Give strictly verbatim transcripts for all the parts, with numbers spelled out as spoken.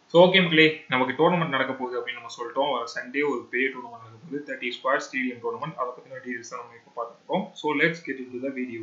So okay மக்களே, நமக்கு tournament நடக்க போகுது அப்படின்னு நம்ம சொல்லிட்டோம். சண்டே ஒரு பெரிய டோர்னமெண்ட் நடக்க போகுது, தேர்ட்டி ஸ்குவாட் ஸ்டேடியம் டோர்னமெண்ட். அதை பற்றின டீடைல்ஸ் தான் நம்ம இப்போ பார்த்துருக்கோம். So let's get into the video.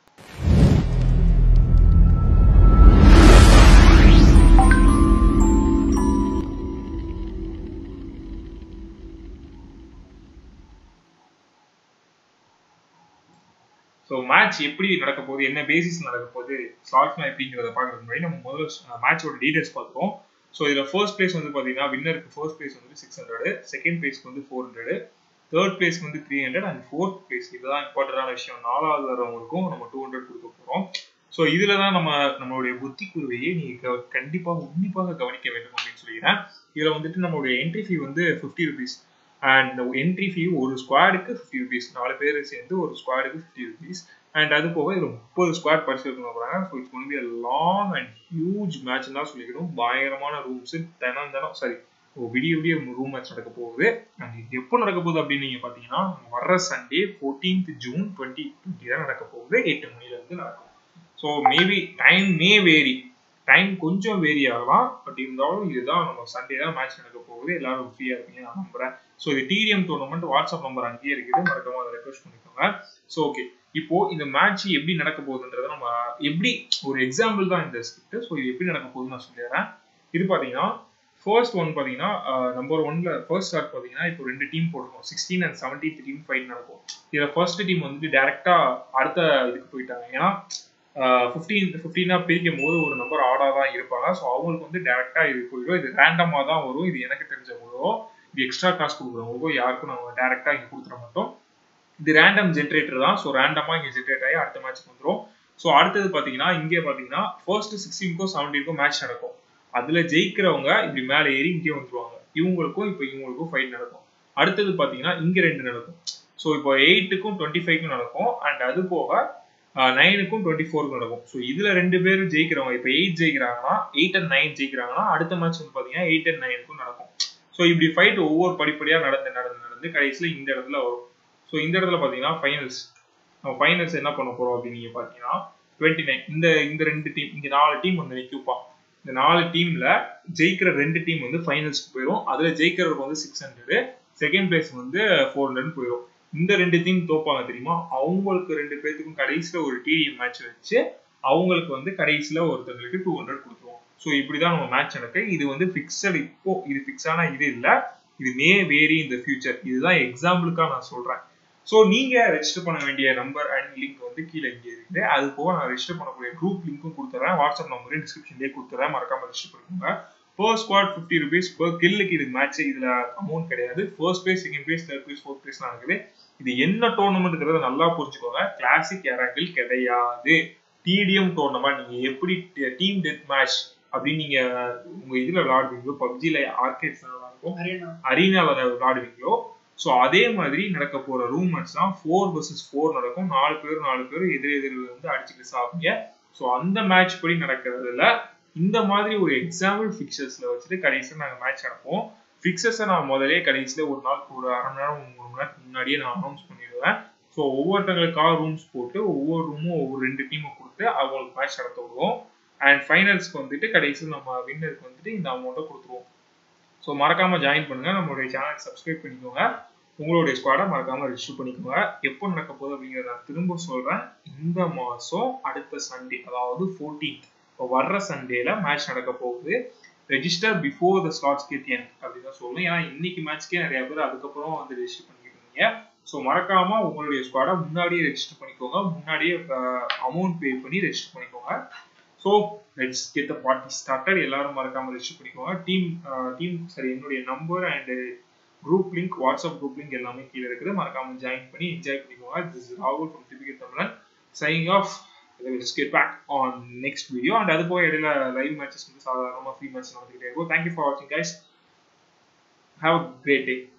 So match எப்படி நடக்க போகுது, என்ன பேசிஸ் நடக்க போகுது, ஸ்லாட்ஸ்லாம் எப்படிங்கிறத பார்க்கறதுக்கு முன்னாடி நம்ம முதல்ல மேட்சோட டீடைல்ஸ் பார்த்துருவோம். ஸோ இதில் ஃபர்ஸ்ட் பிளேஸ் வந்து பார்த்தீங்கன்னா வின்னருக்கு ஃபர்ஸ்ட் பிளேஸ் வந்து சிக்ஸ் ஹண்ட்ரடு, செகண்ட் பிளேஸ்க்கு வந்து ஃபோர் ஹண்ட்ரடு, தேர்ட் பிளேஸ்க்கு வந்து three hundred and fourth place இதுதான் இம்பார்ட்டன்டான விஷயம். நாலாவது வரவங்களுக்கும் நம்ம டூ ஹண்ட்ரட் கொடுக்க போகிறோம். ஸோ இதில் தான் நம்ம நம்மளுடைய புத்தி கூறுவையை நீங்கள் கண்டிப்பாக உன்னிப்பாக கவனிக்க வேண்டும் அப்படின்னு சொல்லிக்கிறேன். இதில் வந்துட்டு நம்மளுடைய என்ட்ரி ஃபீ வந்து fifty rupees and entry fee ஒரு ஸ்குவாடுக்கு ஃபிஃப்டி ருபீஸ், நாலு பேர் சேர்ந்து ஒரு ஸ்குவாடுக்கு ஃபிஃப்டி ருபீஸ். அண்ட் அது போக இதில் முப்பது ஸ்குவாட் பரிசீலனை போகிறாங்க. So it's one be a long and huge match தான் சொல்லிக்கணும். பயங்கரமான ரூம்ஸ் தினம் தினம் சாரி விடிய விடிய ரூம் மேட்ச் நடக்க போகுது. அண்ட் இது எப்போ நடக்க போகுது அப்படின்னு நீங்கள் பார்த்தீங்கன்னா வர்ற Sunday fourteenth June twenty twenty தான் நடக்க போகுது. எட்டு மணிலேருந்து நடக்கும். So maybe time may vary, time கொஞ்சம் வேரி ஆகலாம். பட் இருந்தாலும் இதுதான் நம்ம சண்டே தான் மேட்ச் நடக்க போகுது. எல்லாரும் ஃப்ரீயாக இருப்பீங்க நான் நம்புறேன். ஸோ இது டிடிஎம் டோர்னமெண்ட் வாட்ஸ்அப் நம்பர் அங்கேயே இருக்குது, மறக்காம அதை ரெக்வஸ்ட் பண்ணிக்கோங்க. ஸோ ஓகே, இப்போ இந்த மேட்ச் எப்படி நடக்க போகுதுன்றத நம்ம எப்படி ஒரு எக்ஸாம்பிள் தான் இந்த ஸ்கிரிப்ட். ஸோ இது எப்படி நடக்க போகுதுன்னு நான் சொல்லிடுறேன். இது பார்த்தீங்கன்னா ஃபர்ஸ்ட் ஒன் பார்த்தீங்கன்னா நம்பர் ஒன்ல ஃபர்ஸ்ட் ஸ்டார்ட் பார்த்தீங்கன்னா இப்போ ரெண்டு டீம் போட்டிருக்கோம். Sixteen and seventeen team fight நடக்கும். இதில் ஃபர்ஸ்ட் டீம் வந்துட்டு டேரக்டா அடுத்த இதுக்கு போயிட்டாங்க. ஏன்னா ஃபிஃப்டீன் ஃபிஃப்டீனா பிரிக்கும் போது ஒரு நம்பர் ஆடாக தான் இருப்பாங்க. ஸோ அவங்களுக்கு வந்து டேரக்டா இது போயிடும். இது ரேண்டமாக தான் வரும். இது எனக்கு தெரிஞ்சவங்களோ இது எக்ஸ்ட்ரா காசு கொடுக்குறவங்களுக்கோ யாருக்கும் நம்ம டேரக்டா இங்கே கொடுத்துட மாட்டோம். இது ரேண்டம் ஜென்ரேட்டர் தான். ஸோ ரேண்டமாக இங்கே ஜென்ரேட் ஆகி அடுத்த மேட்ச் வந்துடும். ஸோ அடுத்தது பார்த்தீங்கன்னா இங்கே பார்த்தீங்கன்னா ஃபர்ஸ்ட் சிக்ஸ்டீனுக்கும் செவன்டீனுக்கும் மேட்ச் நடக்கும். அதில் ஜெயிக்கிறவங்க இப்படி மேலே ஏறி இங்கே வந்துருவாங்க. இவங்களுக்கும் இப்போ இவங்களுக்கும் ஃபைட் நடக்கும். அடுத்தது பார்த்தீங்கன்னா இங்கே ரெண்டு நடக்கும். ஸோ இப்போ எயிட்டுக்கும் டுவெண்ட்டி ஃபைவ்க்கும் நடக்கும். அண்ட் அது போக நைனுக்கும் டுவெண்ட்டி ஃபோருக்கும் நடக்கும். ஸோ இதில் ரெண்டு பேரும் ஜெயிக்கிறவங்க இப்போ எயிட் ஜெயிக்கிறாங்கன்னா எயிட் அண்ட் நைன் ஜெயிக்கிறாங்கன்னா அடுத்த மேட்ச் வந்து பார்த்தீங்கன்னா எயிட் அண்ட் நைனுக்கும் நடக்கும். ஸோ இப்படி ஃபைட் ஒவ்வொரு படிப்படியாக நடந்து நடந்து நடந்து கடைசியில் இந்த இடத்துல வரும். ஸோ இந்த இடத்துல பார்த்தீங்கன்னா ஃபைனல்ஸ் நம்ம ஃபைனல்ஸ் என்ன பண்ண போகிறோம் அப்படின்னு நீங்கள் பார்த்தீங்கன்னா டுவெண்ட்டி நைன் இந்த இந்த ரெண்டு டீம் இங்கே நாலு டீம் வந்து நிற்குப்பா. இந்த நாலு டீமில் ஜெயிக்கிற ரெண்டு டீம் வந்து ஃபைனல்ஸ்க்கு போயிடும். அதில் ஜெயிக்கிறவருக்கு வந்து சிக்ஸ் ஹண்ட்ரடு, செகண்ட் பிளேஸ் வந்து ஃபோர் ஹண்ட்ரட் போயிடும். இந்த ரெண்டு டீம் தோப்பாங்க தெரியுமா, அவங்களுக்கு ரெண்டு பேர்த்துக்கும் கடைசியில் ஒரு டிடிஎம் மேட்ச் வச்சு அவங்களுக்கு வந்து கடைசியில் ஒருத்தங்களுக்கு டூ ஹண்ட்ரட் கொடுத்துருவோம். ஸோ இப்படி தான் நம்ம மேட்ச் நடக்கு. இது வந்து ஃபிக்ஸட், இப்போ இது ஃபிக்ஸான இது இல்லை, இது மே வேரி இந்த ஃபியூச்சர். இதுதான் எக்ஸாம்பிளுக்காக நான் சொல்கிறேன். ஸோ நீங்கள் ரெஜிஸ்டர் பண்ண வேண்டிய நம்பர் அண்ட் லிங்க் வந்து கீழே இங்கே இருக்குது. அது போக நான் ரெஜிஸ்டர் பண்ணக்கூடிய குரூப் லிங்க்கும் கொடுத்துறேன், வாட்ஸ்அப் நம்பரும் டிஸ்கிரிப்ஷன்லேயே கொடுத்துறேன், மறக்காம ரெஜிஸ்டர் பண்ணிக்கோங்க. First squad fifty rupees per கில்லுக்கு இது மேட்ச். இதில் அமௌண்ட் கிடையாது. First place, second place, third place, fourth place இருக்குது. இது என்ன டோர்னமெண்ட்ங்கிறத நல்லா புரிஞ்சுக்கோங்க. கிளாசிக் ஏராங்கிள் கிடையாது, டிடிஎம் டோர்னமெண்ட். நீங்கள் எப்படி டீம் டெத் மேட்ச் அப்படின்னு நீங்கள் உங்கள் இதில் விளாடுவீங்களோ, பப்ஜியில் ஆர்கேட்ஸ் இருக்கும், அரீனாவில் விளாடுவீங்களோ, ஸோ அதே மாதிரி நடக்க போகிற ரூம் மேட்ச் தான் ஃபோர் வர்சஸ் ஃபோர் நடக்கும். நாலு பேர் நாலு பேர் எதிர் எதிர் வந்து அடிச்சுட்டு சாப்பிங்க. ஸோ அந்த மேட்ச் படி நடக்கிறதுல இந்த மாதிரி ஒரு எக்ஸாம்பிள் ஃபிக்சர்ஸில் வச்சுட்டு கடைசியில் நாங்கள் மேட்ச் நடப்போம். ஃபிக்சர்ஸை நான் முதலே கடைசியில் ஒரு நாள் ஒரு அரை மணி நேரம் மூணு மணி நேரத்துக்கு முன்னாடியே நான் அனௌன்ஸ் பண்ணிடுவேன். ஸோ ஒவ்வொருத்தங்களுக்காக ரூம்ஸ் போட்டு ஒவ்வொரு ரூமும் ஒவ்வொரு ரெண்டு டீமை கொடுத்து அவங்களுக்கு மேட்ச் நடத்த விடுவோம். அண்ட் ஃபைனல்ஸ்க்கு வந்துட்டு கடைசியில் நம்ம வின்னருக்கு வந்துட்டு இந்த அமௌண்ட்டை கொடுத்துருவோம். ஸோ மறக்காமல் ஜாயின் பண்ணுங்கள், நம்மளுடைய சேனலுக்கு சப்ஸ்கிரைப் பண்ணிக்கோங்க, உங்களுடைய ஸ்குவாடை மறக்காமல் ரெஜிஸ்டர் பண்ணிக்கோங்க. எப்போ நடக்க போகுது அப்படிங்கிறத நான் திரும்ப சொல்கிறேன். இந்த மாதம் அடுத்த சண்டே, அதாவது ஃபோர்டீன்த், இப்போ வர்ற சண்டேல மேட்ச் நடக்க போகுது. Register before the slots get end அப்படின்னு தான் சொல்லணும். ஏன்னா இன்னைக்கு மேட்ச்க்கே நிறைய பேர் அதுக்கப்புறம் வந்து ரெஜிஸ்டர் பண்ணிக்கிட்டு இருந்தீங்க. ஸோ மறக்காம உங்களுடைய ஸ்குவாடை முன்னாடியே ரெஜிஸ்டர் பண்ணிக்கோங்க, முன்னாடியே அமௌண்ட் பே பண்ணி ரெஜிஸ்டர் பண்ணிக்கோங்க. So let's get the party started. எல்லாரும் மறக்காம ரெஜிஸ்டர் பண்ணிக்கோங்க. டீம் டீம் சரி என்னுடைய number and group link, WhatsApp group link எல்லாமே கீழே இருக்குது. மறக்காம ஜாயின் பண்ணி என்ஜாய் பண்ணிக்கோங்க. திஸ் இஸ் ராகுல் from TPK Tamilan signing off. Let's get back on next video. And அது போக இடையில லைவ் மேட்சஸ் வந்து சாதாரணமாக ஃப்ரீ மேட்ச் நடந்துக்கிட்டே இருக்கும். Thank you for watching guys. Have a great day.